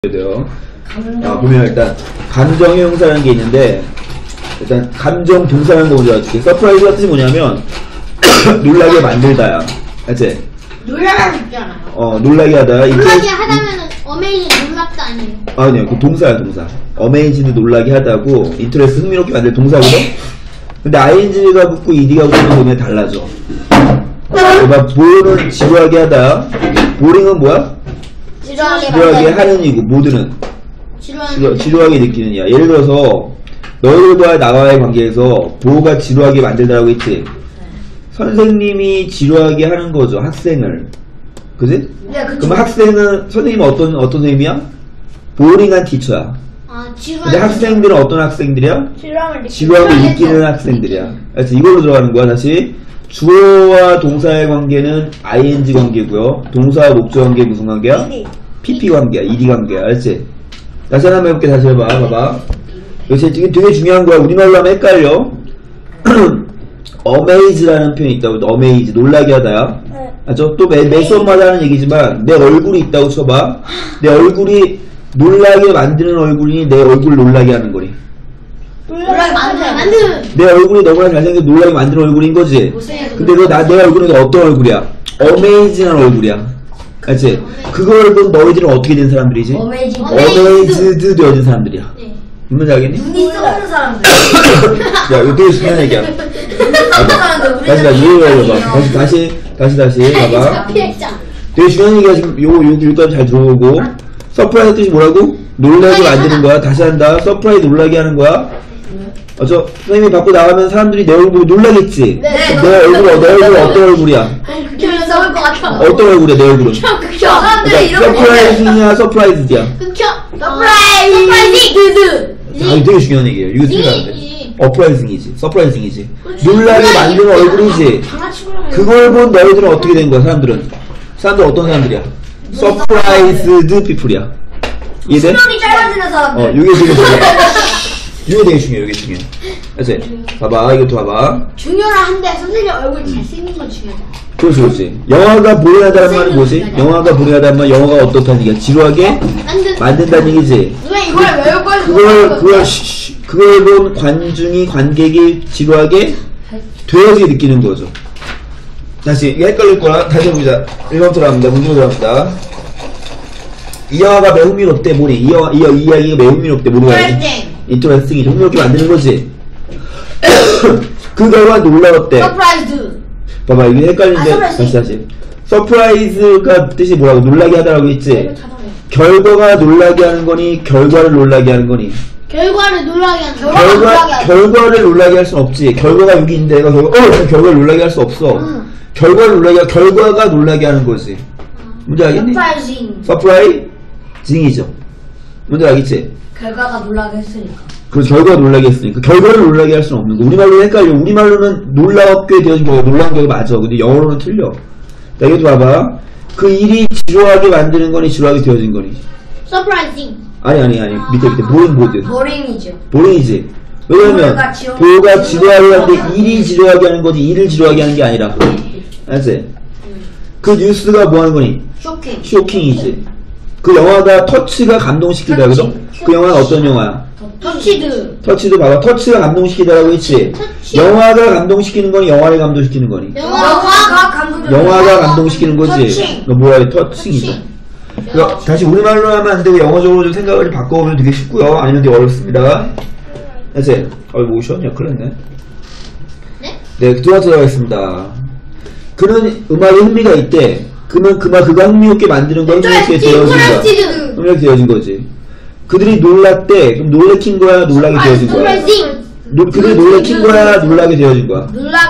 돼요. 보면 일단 감정의 형사라는 게 있는데, 일단 감정 동사라는 거 먼저 알아줄게. 서프라이즈가 뜻이 뭐냐면 놀라게 만들다야. 알지? 놀라라는 있잖아요. 놀라게 하다. 놀라게 하다면은 어메이징 놀랍다 아니에요? 아니요, 그 동사야, 동사. 어메이징도 놀라게 하다고, 인터레스트 흥미롭게 만들 동사거든? 근데 ing가 붙고 ed가 붙는 거면 달라져. 보는 지루하게 하다. 보링은 뭐야? 지루하게 하는 이고, 모드는 지루하게 느끼는 이야. 예를 들어서 너희들과 나와의 관계에서 보호가 지루하게 만들다라고 했지. 선생님이 지루하게 하는 거죠, 학생을. 그지? 네, 그쵸. 그럼 학생은, 선생님은 어떤 선생님이야? 보링한 티처야. 근데 학생들은 어떤 학생들이야? 지루함을 느끼는 학생들이야. 그래서 이걸로 들어가는 거야. 다시 주어와 동사의 관계는 ing 관계고요. 동사와 목적 관계 무슨 관계야? pp 관계야. ed 관계야. 알지? 다시 한번 해볼게. 다시 해봐. 봐봐. 이게 되게 중요한 거야. 우리말로 하면 헷갈려. amaze라는 표현이 있다고. amaze 놀라게 하다야. 또 매 수업마다 하는 얘기지만 내 얼굴이 있다고 쳐봐. 내 얼굴이 놀라게 만드는 얼굴이니 내 얼굴 놀라게 하는 거니? 놀라게 만드는 내 얼굴이 너무나 잘생겨서 놀라게 만드는 얼굴인 거지? 근데 내 얼굴은 어떤 얼굴이야? 어메이징한 얼굴이야. 알지? 그걸 본 너희들은 어떻게 된 사람들이지? 어메이즈드 되어진 사람들이야. 뭔지 알겠니? 눈이 썩는 사람들. 야, 이거 되게 중요한 얘기야. 다시 봐봐. 되게 중요한 얘기야. 지금 여기까지 잘 들어보고. 서프라이즈 뜻이 뭐라고? 놀라게 만드는 거야. 다시 한다. 서프라이즈 놀라게 하는 거야. 선생님이 밖으로 나가면 사람들이 내 얼굴 놀라겠지? 네. 내 얼굴 어떤 얼굴이야? 그냥 썩을 것 같아. 어떤 얼굴이야, 내 얼굴은? 서프라이즈냐, 서프라이즈야? 서프라이즈! 이거 되게 중요한 얘기예요. 이거 틀리면 어프라이징이지. 서프라이징이지. 놀라게 만드는 얼굴이지. 그걸 본 너희들은 어떻게 된 거야, 사람들은? 어떤 사람들이야? 서프라이즈드 피플이야. 이해돼? 수명이 짧아지는 사람들. 이게 되게 중요해. 이게 중요해. 알지? 봐봐, 이것도 봐봐. 중요한데 선생님 얼굴 잘생긴 건 중요하다. 그렇지. 영화가 보링하다는 말은 뭐지? 영화가 보링하다는 말은 영화가 어떻다는 얘기야? 지루하게 만든다는 얘기지. 그걸 본 관객이 지루하게 되어지게 느끼는 거죠. 다시, 이게 헷갈릴 거라. 다시 해보자. 1번 들어갑니다. 문제로 들어갑니다. 이 영화가 매우 흥미롭대, 뭐니? 이 이야기가 매우 흥미롭대, 뭐가 인터레스팅이 흥미롭게 만드는 거지. 그 결과 놀라웠대. 서프라이즈. 봐봐, 이게 헷갈리는데. 다시. 서프라이즈가 뜻이 뭐라고? 놀라게 하다라고 했지? 결과가 놀라게 하는 거니? 결과를 놀라게 하는 거니? 결과를 놀라게 하는 결과를 놀라게 할 순 없지. 결과가 여기 있는데 내가 결과를 놀라게 할 수 없어. 결과가 놀라게 하는 거지. 뭔지 알겠니? 서프라이징이죠. 뭔지 알겠지? 결과가 놀라게 했으니까. 그래서 결과가 놀라게 했으니까. 결과를 놀라게 할 수는 없는 거. 우리말로 헷갈려. 우리말로는 놀랍게 되어진 거야. 놀란 게 맞아. 근데 영어로는 틀려. 자, 이것도 봐봐. 그 일이 지루하게 만드는 거니, 지루하게 되어진 거니? 서프라이징. 아니. 밑에. 보링. 보링이지. 왜냐면, 보호가 지루하게 하는데 일이 지루하게 하는 거지, 일을 지루하게 하는 게 아니라. 알지? 그 뉴스가 뭐 하는 거니? 쇼킹이지. 그 영화가 터치가 감동시키다, 그죠? 그 영화는 어떤 영화야? 터치도 봐봐. 터치가 감동시키다라고 했지? 영화가 감동시키는 거니, 영화를 감동시키는 거니? 영화가 감동시키는 거지. 너 뭐야, 터칭이죠. 다시 우리말로 하면 안 되고 영어적으로 좀 생각을 바꿔보면 되게 쉽고요. 아니면 되게 어렵습니다. 알지? 뭐 쉬었냐? 큰일 났네. 네, 두 번째 들어가겠습니다. 그는 음악에 흥미가 있대. 그러면 그가 흥미롭게 만드는 건 흥미롭게 되어진 거지. 그들이 놀랐대. 그럼 놀래킨 거야? 놀라게 되어진 거야? 그들이 놀래킨 거야? 놀라게 되어진 거야?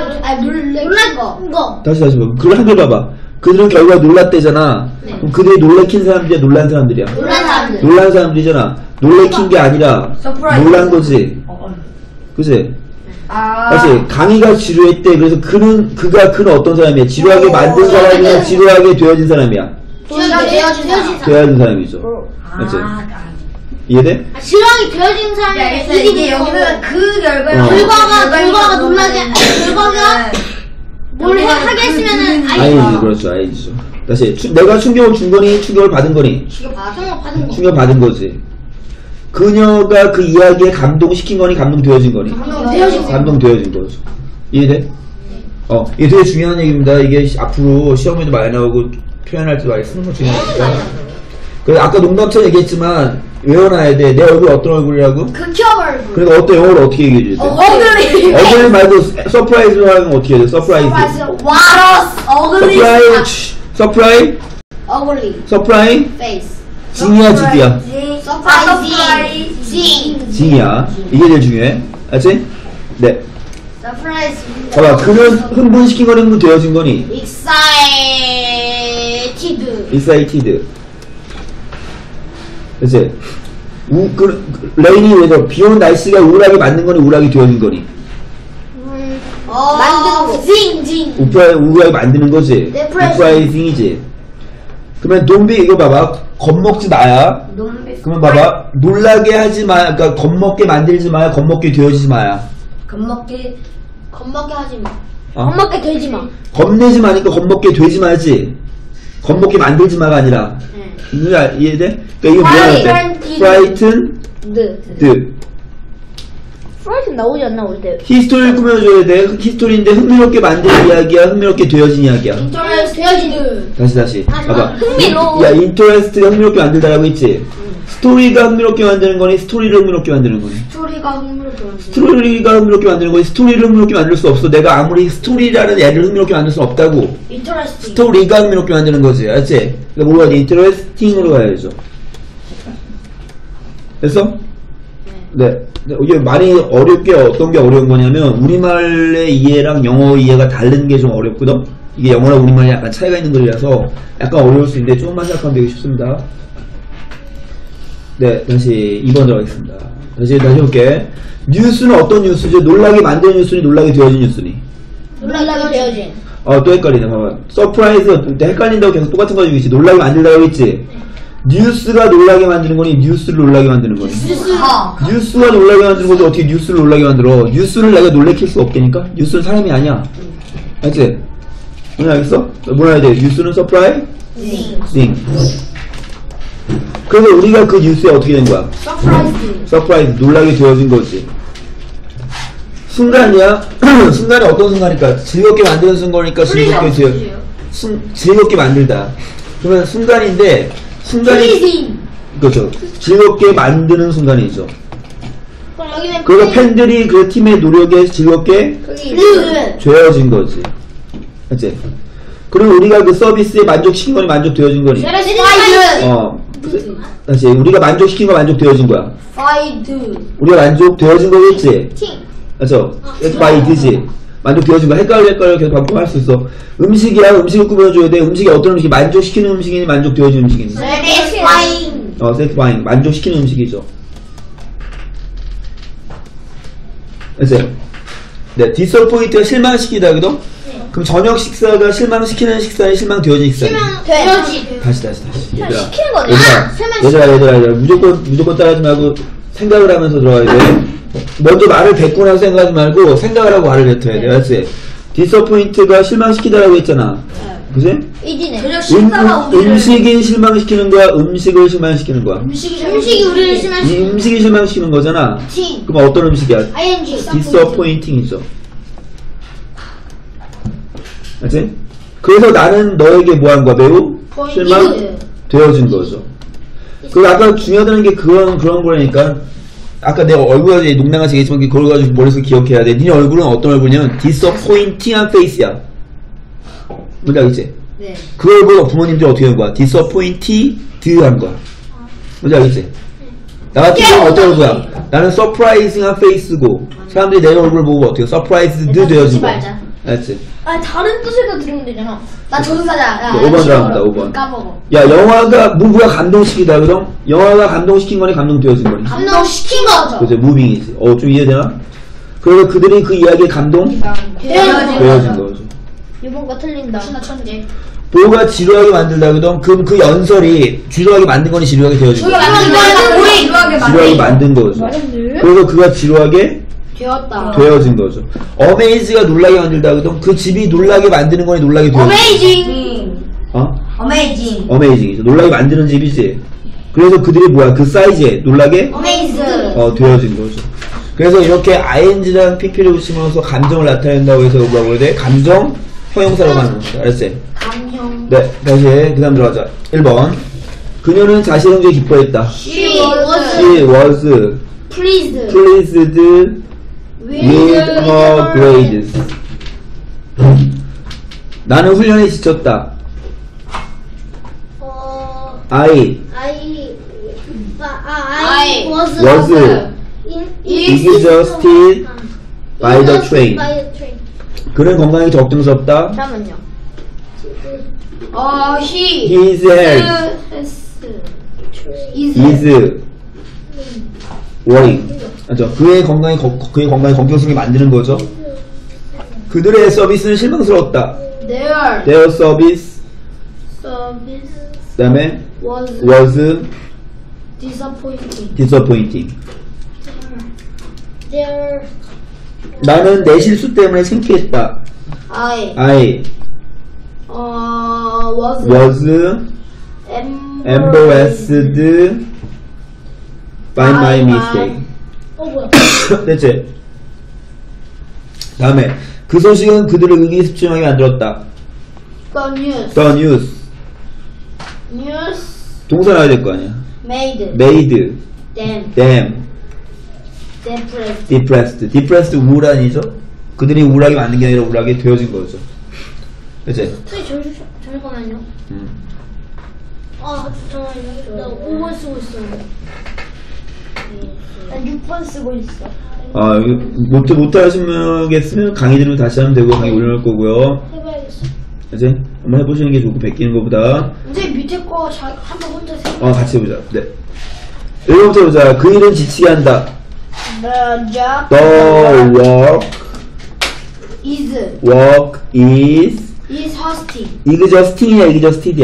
놀란 거. 다시 봐. 그걸 한글 봐봐. 그들은 결과 놀랐대잖아. 그럼 그들이 놀래킨 사람들이야? 놀란 사람들이야? 놀란 사람들이잖아. 놀래킨 게 아니라 놀란 거지. 그치? 다시 강의가 지루했대. 그래서 그는 어떤 사람이야? 지루하게 만든 사람이야? 지루하게 되어진 사람이야? 되어진 사람이죠. 그치? 이해돼? 지루하게 되어진 사람이 이게 여기는 그 결과가 결과가 놀라게 결과가 뭘 하게 했으면은 아니지, 그렇죠, 아니죠. 다시 내가 충격을 준 거니, 충격을 받은 거니? 받은 거. 충격 받은 거지. 그녀가 그 이야기에 감동시킨 거니, 감동되어진 거니? 감동되어진 거죠. 이해돼? 이게 되게 중요한 얘기입니다. 이게 앞으로 시험에도 많이 나오고 표현할 때 많이 쓰는 거 중요하니까. 그래서 아까 농담처럼 얘기했지만 외워놔야 돼. 내 얼굴 어떤 얼굴이라고? 극혐 그러니까 어떤 영어로 어떻게 얘기해줘야 돼? 어글리. 어글리 말고 서프라이즈로 하는 건 어떻게 해야 돼? 서프라이즈. 와러스. 어글리. 서프라이즈. 어글리. 서프라이즈. 페이스. 징이야, 지디야? 서프라이징. 징이야. 이게 제일 중요해. 알지? 네. 서프라이즈. 봐봐, 그는 흥분시킨 거니, 흥분되어진 거니? excited. 그치? 레인이 왜서 비 오는 날씨가 우울하게 만든 거니, 우울하게 되어진 거니? 만드는 거. 징. 우울하게 만드는 거지? Depression. uprising이지? 그러면 돈비 이거 봐봐. 겁먹지 마야. 그러면 봐봐. 놀라게 하지 마. 그러니까 겁먹게 만들지 마야. 겁먹게 되어지지 마야. 겁먹게 하지 마. 겁먹게 되지 마. 겁내지 마니까 겁먹게 되지 마지. 겁먹게 만들지 마가 아니라. 이해돼? 그러니까 이거 뭐야? frightened. 프라이즌 나오지 않나 올 때. 히스토리를 꾸며줘야 돼. 히스토리인데 흥미롭게 만든 이야기야, 흥미롭게 되어진 이야기야. 인터레스트. 다시. 봐봐. 흥미로워. 야, 인터레스트가 흥미롭게 만들다라고 했지? 스토리가 흥미롭게 만드는 거니, 스토리를 흥미롭게 만드는 거니? 스토리가 흥미롭게 만드는 거니, 스토리를 흥미롭게 만들 수 없어. 내가 아무리 스토리라는 애를 흥미롭게 만들 수 없다고. 스토리가 흥미롭게 만드는 거지. 알지? 그러니까 뭐가 돼? 인터레스팅으로 가야죠. 됐어? 네. 이게 많이 어렵게 어떤 게 어려운 거냐면 우리말의 이해랑 영어 이해가 다른 게 좀 어렵거든. 이게 영어랑 우리말이 약간 차이가 있는 거라서 약간 어려울 수 있는데 조금만 생각하면 되게 쉽습니다. 네, 다시 2번 들어가겠습니다. 다시 해볼게. 뉴스는 어떤 뉴스죠? 놀라게 만드는 뉴스니 놀라게 되어진 뉴스니? 놀라게 되어진. 또 헷갈리네. 봐봐. 서프라이즈 헷갈린다고 계속 똑같은 거 가지고 있지. 놀라게 만들다고 했지. 뉴스가 놀라게 만드는 거니 뉴스를 놀라게 만드는 거니? 뉴스가 놀라게 만드는 거지. 어떻게 뉴스를 놀라게 만들어? 뉴스를 내가 놀래킬 수 없다니까? 뉴스는 사람이 아니야. 알지? 오늘 알겠어? 뭐라 해야 돼? 뉴스는 서프라이징. 그래서 우리가 그 뉴스에 어떻게 된 거야? 서프라이즈. 놀라게 되어진 거지. 순간이야. 순간이 어떤 순간일까? 즐겁게 만드는 순간이니까 즐겁게 만들다. 그러면 순간인데 그렇죠. 즐겁게 만드는 순간이죠. 그래서 팬들이 그 팀의 노력에 즐겁게 되어진 거지. 맞지? 그리고 우리가 그 서비스에 만족시킨 거니 만족되어진 거니? 다시 우리가 만족시킨 거 만족되어진 거야. 우리가 만족되어진 거겠지? 맞죠? by 만족되어진 거. 헷갈려 계속 반복할 수 있어. 음식이야. 음식을 꾸며줘야 돼. 음식이 어떤 음식이 만족시키는 음식이니 만족되어진 음식이니? satisfying. 만족시키는 음식이죠. 알았어요? 네, disappoint가 실망시키다 그죠? 그럼 저녁 식사가 실망시키는 식사니 실망되어진 식사니? 다시. 얘들아. 무조건 따라하지 말고 생각을 하면서 들어가야 돼. 먼저 말을 뱉고 나서 생각하지 말고 생각을 하고 말을 뱉어야 돼. 알았지? 디서포인트가 실망시키다라고 했잖아. 그지? 음식이 실망시키는 거야? 음식을 실망시키는 거야? 음식이 우리를 실망시키는 거야. 음식이 실망시키는 거잖아. 그럼 어떤 음식이야? 디서포인팅이죠. 알지? 그래서 나는 너에게 뭐 한 거야? 매우 실망되어진 거죠. 그리고 아까 중요하다는 게 그런 거라니까. 아까 내가 얼굴에 농담같이 얘기했지만 그걸 가지고 머릿속에 기억해야 돼. 네 얼굴은 어떤 얼굴이냐면 disappointing한 face야. 뭔지 알겠지? 네. 그걸 보고 부모님들이 어떻게 하는 거야? disappointed한 거야. 뭔지 알겠지? 나 같은 경우는 어떤 얼굴이야? 나는 surprising한 face고 사람들이 내 얼굴을 보고 어떻게 surprised 되어진 거야. 알겠지? 다른 뜻으로 들으면 되잖아. 나 조선사자. 5번 들어갑니다. 5번. 까먹어. 야, 영화가 무브가 감동시키다 그럼? 영화가 감동시킨 거니 감동되어진 거니? 감동시킨 거죠. 그죠, 무빙이지. 좀 이해되나? 그래서 그들이 그 이야기에 감동되어진 거죠. 이번 거 틀린다. 천재. 보가 지루하게 만들다 그럼 그 연설이 지루하게 만든 거니 지루하게 되어진 거니? 지루하게 만든 거죠. 그래서 그가 지루하게 되었다. 되어진 거죠. 어메이즈가 놀라게 만들다. 그럼 그 집이 놀라게 만드는 거니 놀라게 되어진 어메이징. 어? 어메이징. 어메이징이죠. 놀라게 만드는 집이지. 그래서 그들이 뭐야? 그 사이즈에 놀라게 어메이즈. 되어진 거죠. 그래서 이렇게 ing라는 pp를 붙이면서 감정을 나타낸다고 해서 뭐라고 해야 돼? 감정 형용사라고 하는 거죠. 알았지? 감형. 네, 다시 그 다음 들어가자. 1번. 그녀는 자신의 성적에 기뻐했다. She She was pleased pleased with her grades. 나는 훈련에 지쳤다. I was exhausted by the train. 그는 건강이 걱정스럽다. 잠깐만요. His health is worrying. 맞죠? 그의 건강이 걱정스럽게 만드는 거죠. 그들의 서비스는 실망스러웠다. Their service 그다음에 was disappointing. 나는 내 실수 때문에 창피했다. I was embarrassed by my mistake. 됐지? 다음에 그 소식은 그들을 의기소침하게 만들었다. The news. 동사 나와야 될 거 아니야. Made them depressed. 우울한이죠? 그들이 우울하게 만든 게 아니라 우울하게 되어진 거죠. 그치? 잠깐만요. 잠깐만요. 나 5번 쓰고 있어요. 난 6번 쓰고 있어. 못하시겠으면 강의 들으면 다시 하면 되고 강의 올려놓을 거고요. 해봐야겠어. 이제 한번 해보시는 게 좋고 베끼는 것보다. 이제 밑에 거 한번 혼자 세. 같이 해보자. 네. 1번부터 보자. 그 일은 지치게 한다. The work is exhausting이야, exhausted이야.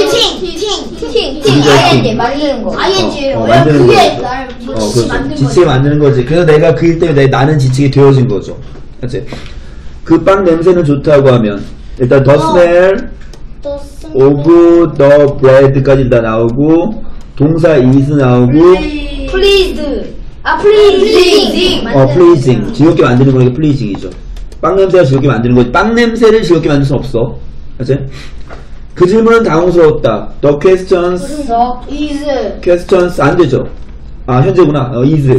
팅 만드는 거. 만드는 그게 거죠. 날 그렇죠. 만든 지치게 만드는 거지. 그래서 내가 그 일 때문에 나는 지치게 되어진 거죠. 그치? 그 빵 냄새는 좋다고 하면 일단 the smell of the bread까지 다 나오고 동사 is 나오고 pleasing. 즐겁게 만드는 거니까 pleasing이죠. 빵 냄새가 즐겁게 만드는 거지. 빵 냄새를 즐겁게 만들 수 없어. 그치? 그 질문은 당황스러웠다. The questions 안 되죠. 현재구나. is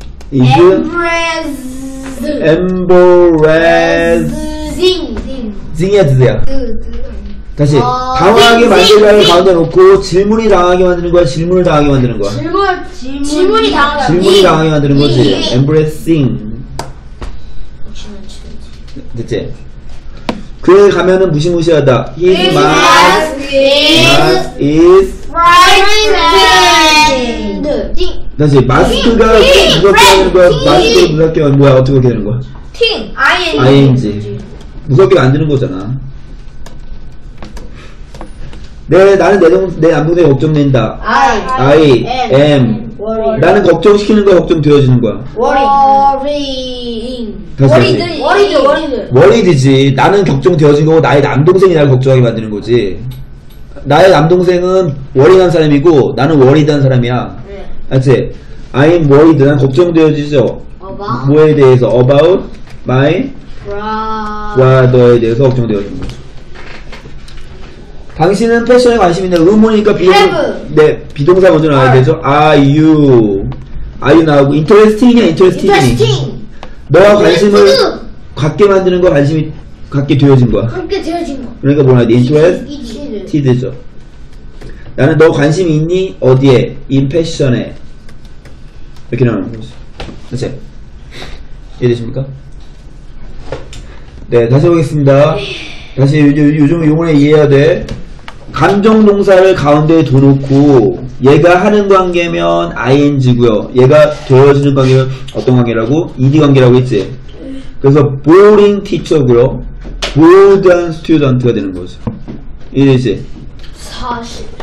embarrassing이야. 다시 당황하게 만들라를 가운데 놓고 질문이 당하게 만드는 거야, 질문을 당하게 만드는 거야. 질문이 당하게 만드는 거지. embarrassing. 됐지? 그에 가면은 무시무시하다. His mask is 다시 마스크가 무섭게 하는 거야. 마스크를 무섭게 하는 거야. 어떻게 되는 거야? ing 무섭게 만드는 거잖아. 나는 내 남동생이 걱정된다. I am 나는 걱정시키는 거야, 걱정되어지는 거야. worried지. 나는 걱정되어진 거고 나의 남동생이 나를 걱정하게 만드는 거지. 나의 남동생은 worry한 사람이고 나는 worried한 사람이야. 알지? I am worried. 난 걱정되어지죠. 뭐에 대해서? About my brother에 대해서 걱정되어지는 거죠. 당신은 패션에 관심 있는 의문이니까 비동사 먼저 나와야 되죠. Are you 나오고 interesting이냐 interesting이니? 너와 관심을 갖게 만드는 거, 관심이 갖게 되어진 거야. 그러니까 뭐라 해야 돼? interested죠. 나는 너 관심이 있니? 어디에? in fashion에. 이렇게 나오는 거지. 그치? 이해되십니까? 네, 다시 해보겠습니다. 다시 요번에 이해해야 돼. 감정동사를 가운데에 둬놓고 얘가 하는 관계면 ing고요. 얘가 되어지는 관계는 어떤 관계라고? ed 관계라고 했지. 그래서 boring teacher고요. bored student가 되는 거죠. 이해되지? 40